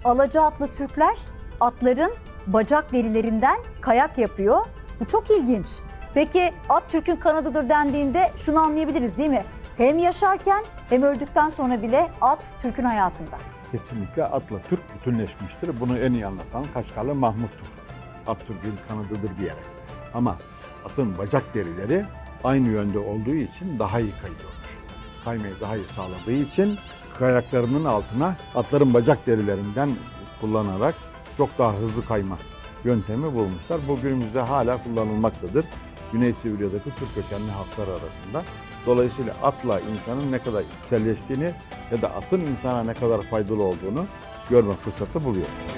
Alacaatlı Türkler atların bacak derilerinden kayak yapıyor. Bu çok ilginç. Peki at Türk'ün kanadıdır dendiğinde şunu anlayabiliriz değil mi? Hem yaşarken hem öldükten sonra bile at Türk'ün hayatında. Kesinlikle atla Türk bütünleşmiştir. Bunu en iyi anlatan Kaşgarlı Mahmut'tur. At Türk'ün kanadıdır diyerek. Ama atın bacak derileri aynı yönde olduğu için daha iyi kayıyormuş. Kaymayı daha iyi sağladığı için kayaklarının altına atların bacak derilerinden kullanarak çok daha hızlı kayma yöntemi bulmuşlar. Bu günümüzde hala kullanılmaktadır. Güney Sibirya'daki Türk kökenli halklar arasında. Dolayısıyla atla insanın ne kadar içselleştiğini ya da atın insana ne kadar faydalı olduğunu görme fırsatı buluyoruz.